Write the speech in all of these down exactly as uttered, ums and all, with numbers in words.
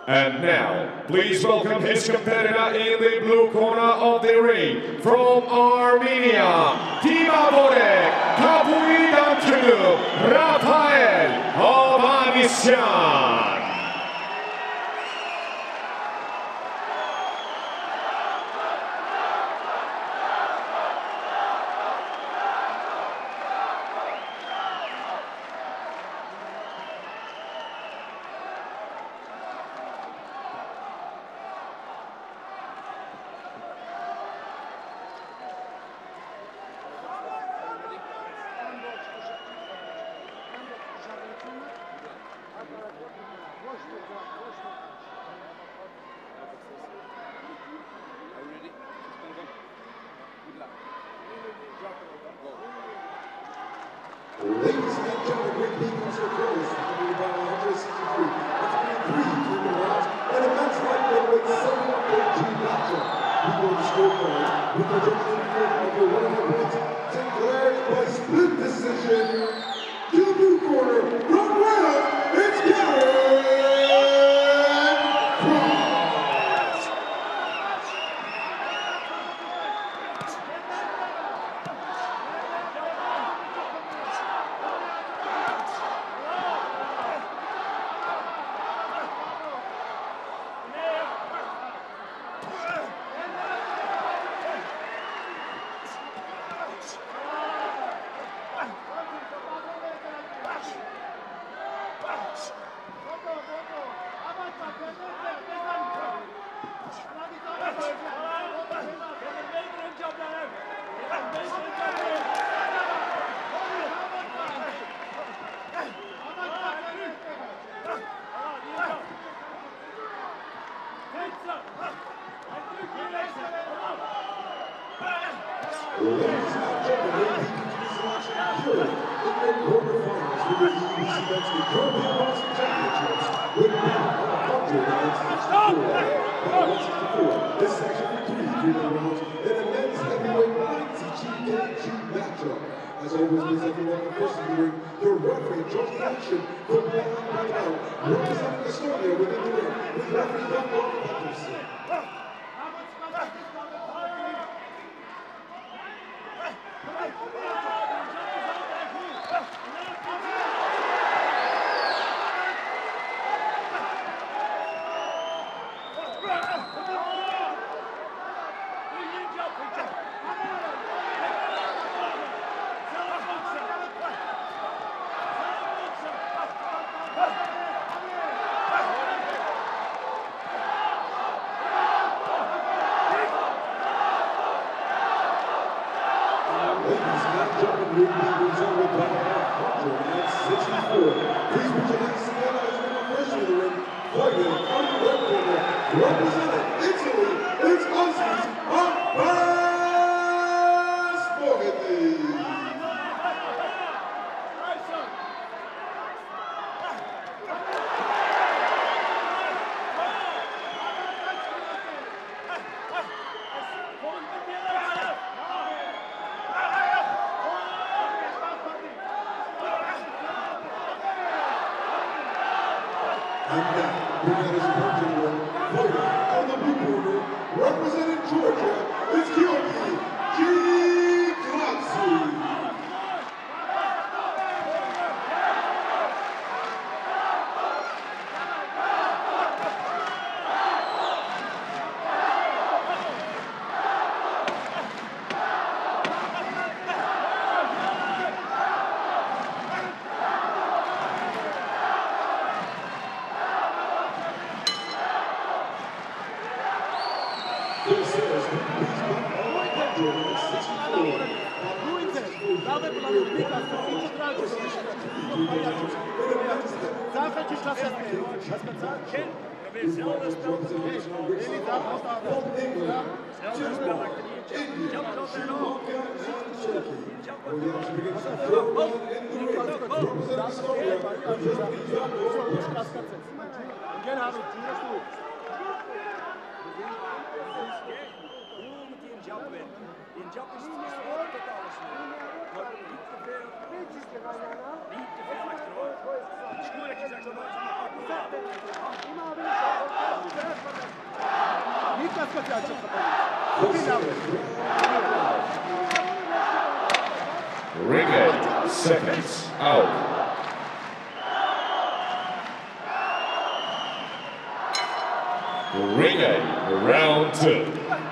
And now, please welcome his competitor in the blue corner of the ring, from Armenia, Timavore Kapuidantulu, Rafael Ovanesyan. Ladies and gentlemen, great people so close, about one hundred sixty-three. It's been three three rounds, and a men's lightweight weight seventy-one kg matchup. We go to scorecard with the judges in favor of the winner of points, declared by split decision. To the blue corner, from Wales, it's Garrett Cross. Ladies and gentlemen, here in the quarterfinals for the U B C Mexican European Boxing Championships with bout one sixty-four. one sixty-four. This is actually three three rounds in a men's heavyweight ninety kg matchup. As always, please everyone the first in the ring, the referee judging action from round by round, representing Estonia within the ring with referee Jan Patterson. Will be reserved by one sixty-four. Please put your hands together as we go first to the ring. Fighting on the red corner, representing Italy, it's Aussies, Abbas Moghadli. And now, we got his opponent ring, fighting on the blue corner, representing Georgia, it's Giorgi Gigazzi. This is one sixty-four. In Japan is het totaal maar niet te veel, niet te veel achterover. Het is goed dat je zegt dat het Ring eight seconds out. Ring eight, round two.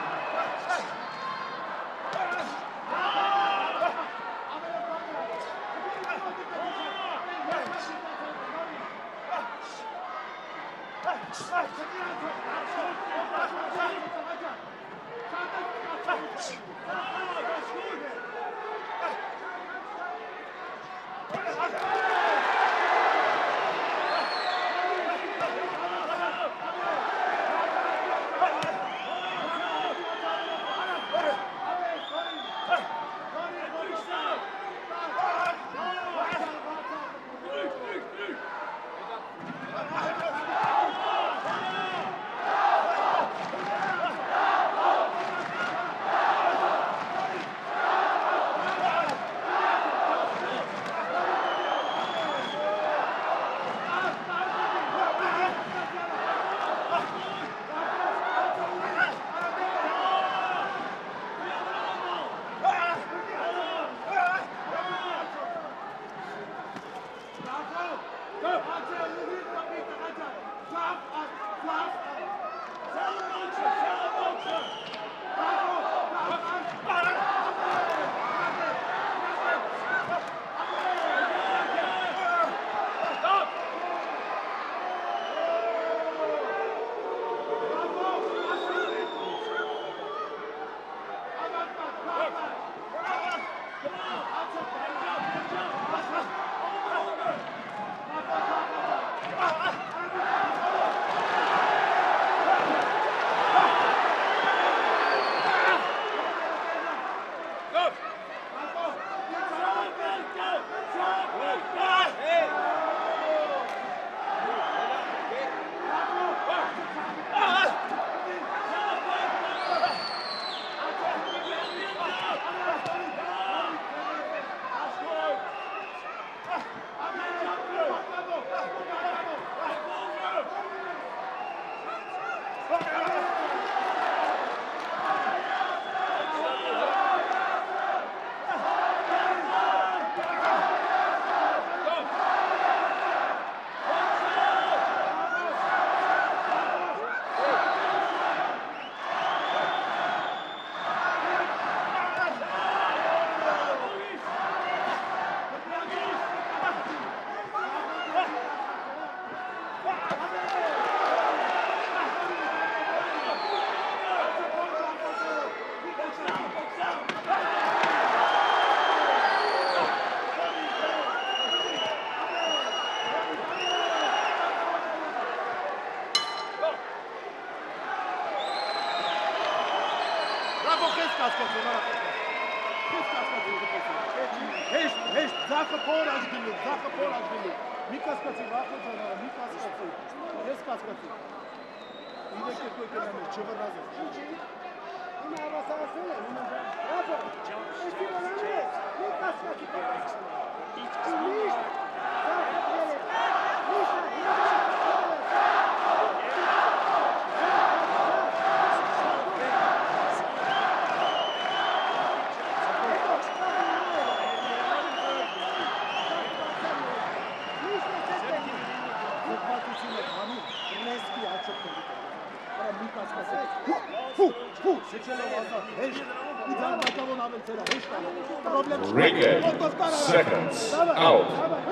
Ring eight seconds out.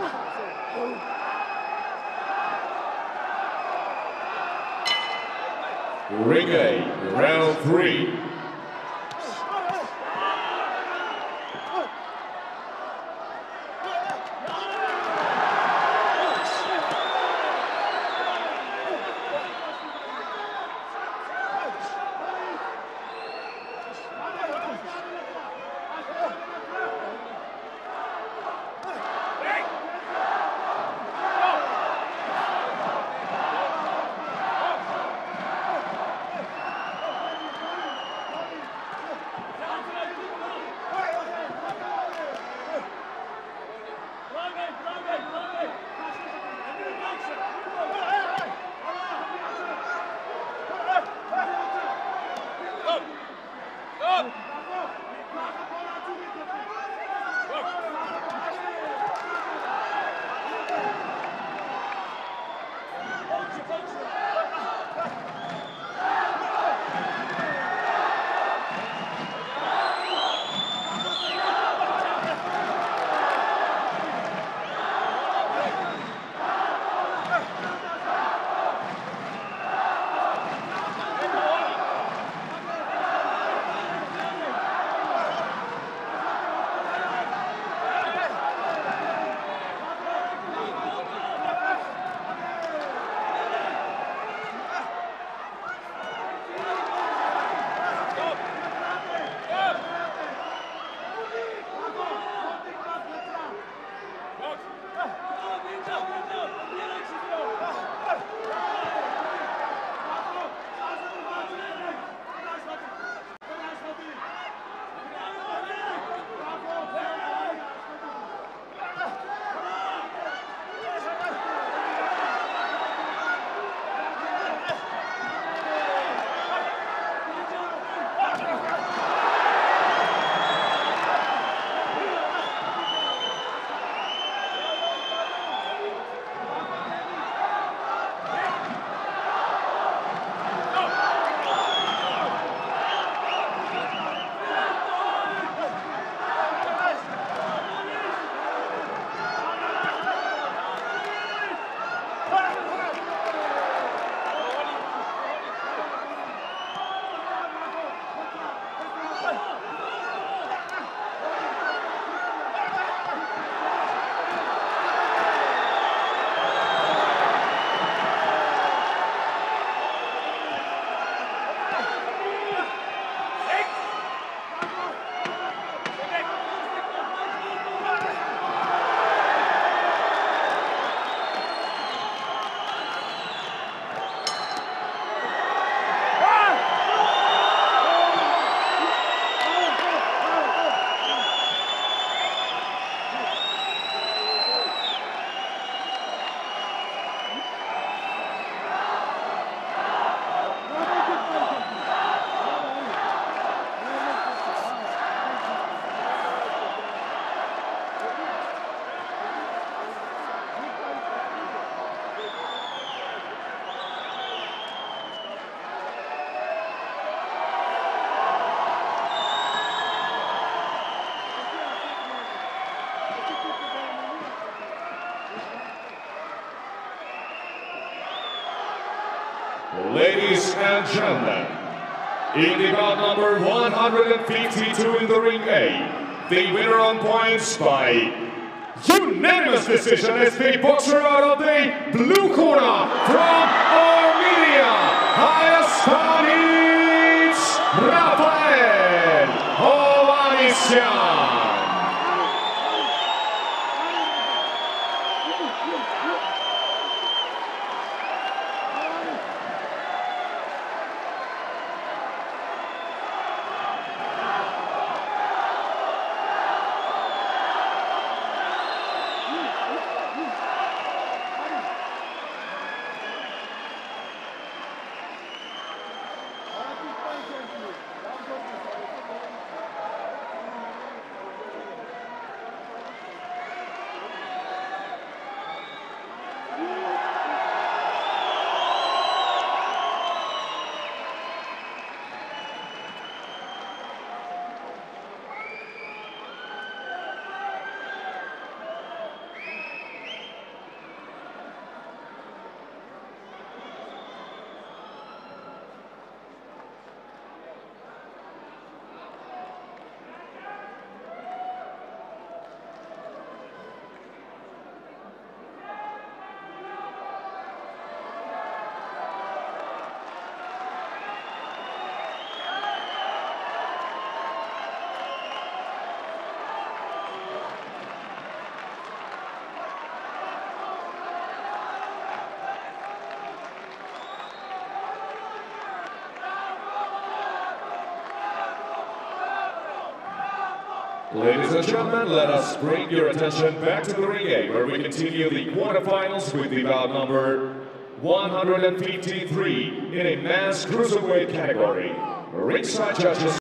Ring eight, round three. Ladies and gentlemen, in the bout number one hundred fifty-two in the ring A, the winner on points by unanimous decision is the boxer out of the blue corner from Armenia, Hayaspanis Rafael Hovhannisyan. Ladies and gentlemen, let us bring your attention back to the ring A, where we continue the quarterfinals with the bout number one hundred fifty-three in a men's cruiserweight category. Ringside judges.